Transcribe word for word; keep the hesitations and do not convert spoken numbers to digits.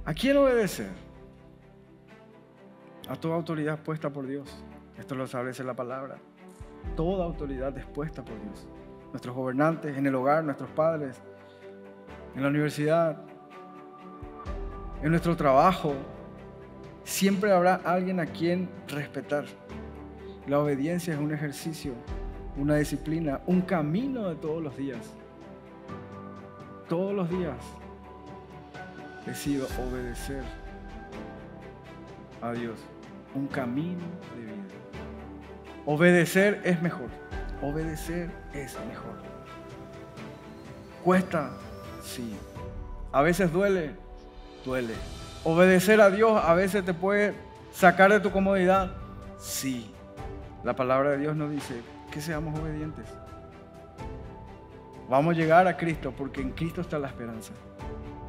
¿A quién obedecer? A toda autoridad puesta por Dios. Esto lo establece la palabra. Toda autoridad es puesta por Dios. Nuestros gobernantes, en el hogar, nuestros padres, en la universidad, en nuestro trabajo. Siempre habrá alguien a quien respetar. La obediencia es un ejercicio, una disciplina, un camino de todos los días. Todos los días decido obedecer a Dios. Un camino de vida. Obedecer es mejor. Obedecer es mejor. ¿Cuesta? Sí. A veces duele. Duele. Obedecer a Dios a veces te puede sacar de tu comodidad. Sí. La palabra de Dios nos dice que seamos obedientes. Vamos a llegar a Cristo porque en Cristo está la esperanza.